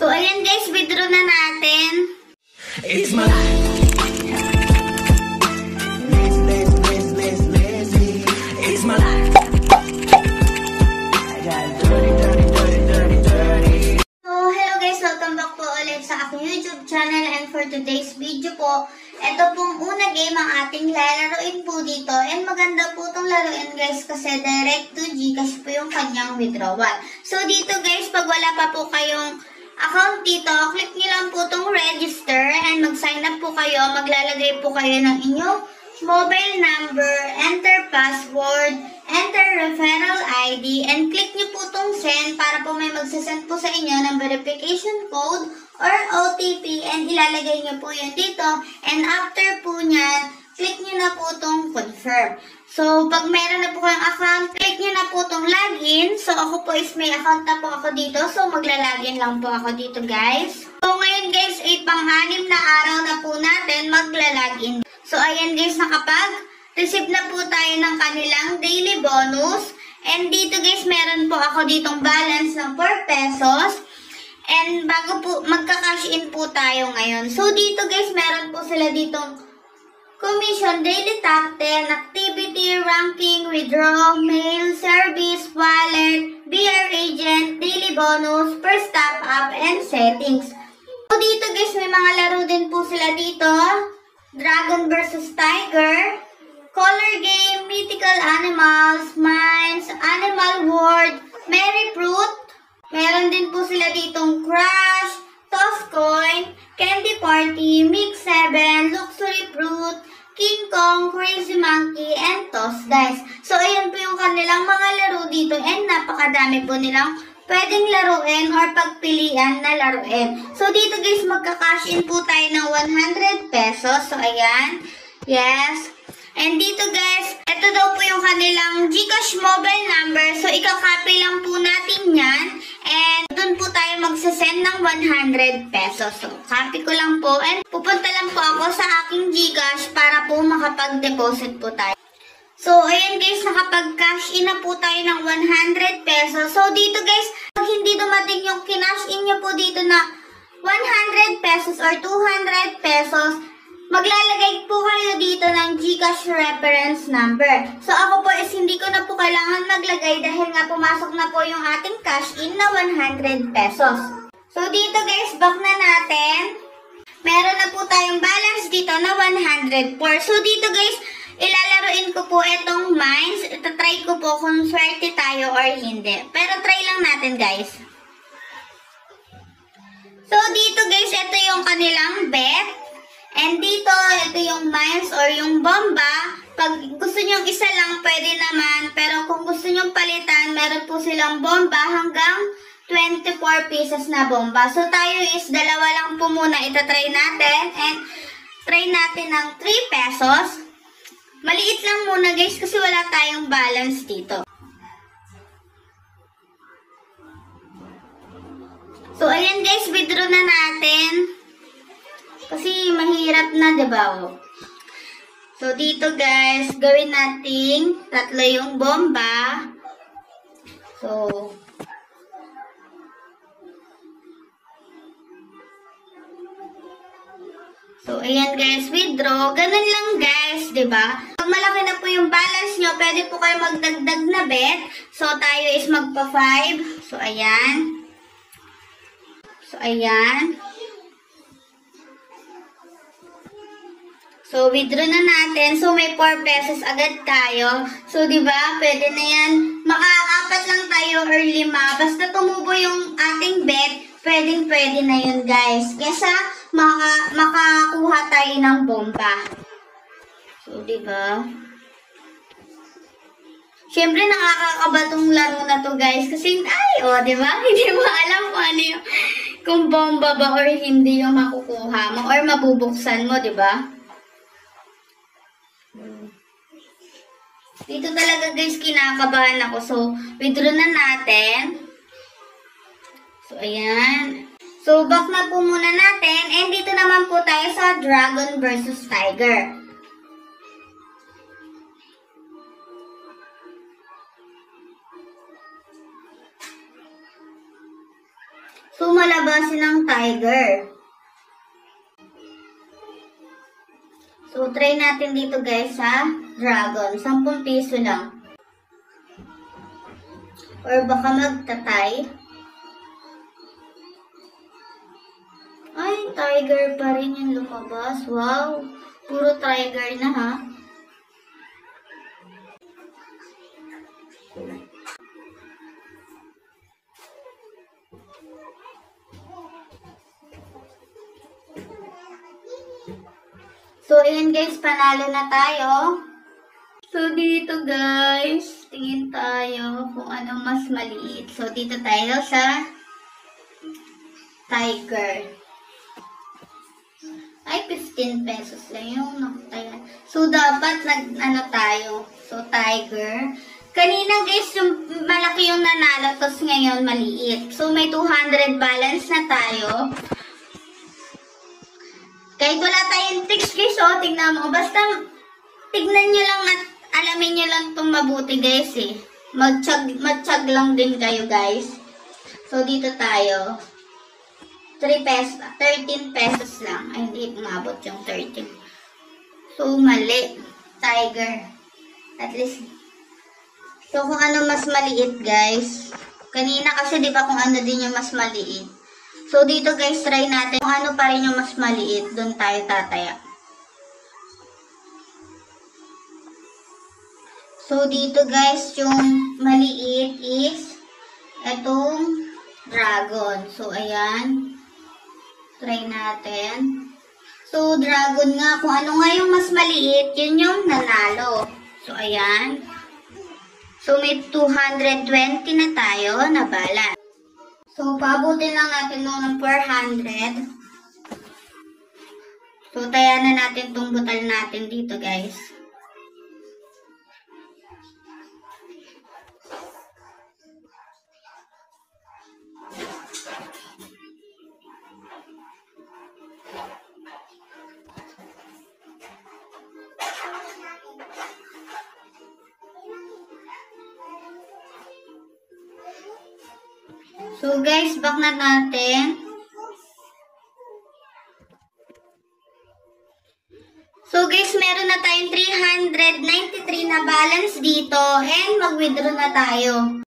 So, ayan guys, withdraw na natin. It's my life. It's my life. So, hello guys, welcome back po ulit sa aking YouTube channel, and for today's video po, ito pong una game ang ating lalaroin po dito, and maganda po itong laruin guys kasi direct to Gcash po yung kanyang withdrawal. So, dito guys, pag wala pa po kayong account dito, click nyo lang po itong register and mag-sign up po kayo. Maglalagay po kayo ng inyong mobile number, enter password, enter referral ID, and click nyo po itong send para po may magsasend po sa inyo ng verification code or OTP, and ilalagay nyo po yun dito. And after po nyan, click nyo na po itong confirm. So, pag meron na po kayong account, click nyo na po itong login. So, ako po is may account na po ako dito. So, magla-login lang po ako dito, guys. So, ngayon, guys, ay pang-6 na araw na po natin magla-login. So, ayan, guys, nakapag-receive na po tayo ng kanilang daily bonus. And dito, guys, meron po ako ditong balance ng 4 pesos. And bago po, magka-cash in po tayo ngayon. So, dito, guys, meron po sila ditong commission, daily top 10, activity, ranking, withdraw, mail, service, wallet, BR agent, daily bonus, first top up, and settings. So, dito guys, may mga laro din po sila dito. Dragon versus Tiger, color game, mythical animals, mines, animal world, Merry Fruit. Meron din po sila ditong crush, toss coin, candy party, mix 7, luxury fruit, King Kong, crazy monkey, and toss dice. So, ayan po yung kanilang mga laro dito, and napakadami po nilang pwedeng laruin or pagpilian na laruin. So, dito guys, magka-cash in po tayo ng 100 pesos. So, ayan. Yes. And dito guys, ito daw po yung kanilang Gcash mobile number. So, ika-copy lang po natin yan. And doon po tayo magsasend ng 100 pesos. So, copy ko lang po. And pupunta lang po ako sa aking Gcash para po makapag-deposit po tayo. So, ayan guys, nakapag-cash in na po tayo ng 100 pesos. So, dito guys, pag hindi dumating yung kinash in nyo po dito na 100 pesos or 200 pesos, maglalagay po kayo dito ng Gcash reference number. So, ako po is hindi ko na po kailangan maglagay dahil nga pumasok na po yung ating cash in na 100 pesos. So, dito guys, back na natin. Meron na po tayong balance dito na 104. So, dito guys, ilalaruin ko po itong mines. Itatry ko po kung swerte tayo or hindi. Pero try lang natin guys. So, dito guys, ito yung kanilang bet. And dito, ito yung mines or yung bomba. Pag gusto nyong isa lang, pwede naman. Pero kung gusto nyong palitan, meron po silang bomba hanggang 24 pieces na bomba. So, tayo is dalawa lang po muna itatry natin. And try natin ng 3 pesos. Maliit lang muna guys kasi wala tayong balance dito. So, ayan guys, withdraw na natin. Kasi mahirap na, diba? So, dito guys, gawin natin 3 yung bomba. So, ayan guys, withdraw. Ganun lang guys, diba? Pag malaki na po yung balance nyo, pwede po kayo magdagdag na bet. So, tayo is magpa 5. So, ayan. So, ayan. So, withdraw na natin. So, may 4 pesos agad tayo. So, diba? Pwede na yan. Maka-4 lang tayo or 5. Basta tumubo yung ating bet, pwedeng-pwede na yun, guys. Kesa, makakuha tayo ng bomba. So, diba? Siyempre, nakakakaba tong laro na to, guys. Kasi, diba? Hindi mo alam kung ano yung, kung bomba ba or hindi yung makukuha mo or mabubuksan mo, diba? Dito talaga guys, kinakabahan ako. So, withdraw na natin. So, ayan. So, back na po muna natin. And dito naman po tayo sa Dragon versus Tiger. So, malabasin ng tiger. So, try natin dito guys sa dragon. 10 piso lang. Or baka magtatay. Ay, tiger pa rin yung lumabas. Wow! Puro tiger na ha. So, ayan guys, panalo na tayo. So, dito guys, tingin tayo kung ano mas maliit. So, dito tayo sa tiger. Ay, 15 pesos lang yung nakataya. So, dapat ano tayo. So, tiger. Kanina guys, yung malaki yung nanalo, tapos ngayon maliit. So, may 200 balance na tayo. Kahit wala tayong tricks guys, oh, tignan mo. Basta, tignan nyo lang at alamin nyo lang itong mabuti guys eh. Mag-chug lang din kayo guys. So, dito tayo. 3 pesos, 13 pesos lang. Ay, hindi umabot yung 13. So, mali. Tiger. At least. So, kung ano mas maliit guys. Kanina kasi di ba kung ano din yung mas maliit. So, dito guys, try natin kung ano pa rin yung mas maliit. Doon tayo tataya. So, dito guys, yung maliit is itong dragon. So, ayan. Try natin. So, dragon nga. Kung ano nga yung mas maliit, yun yung nanalo. So, ayan. So, may 220 na tayo na balance. So, paabutin lang natin ng 400. So, taya na natin itong butal natin dito, guys. So, guys, back na natin. So, guys, meron na tayong 393 na balance dito and mag-withdraw na tayo.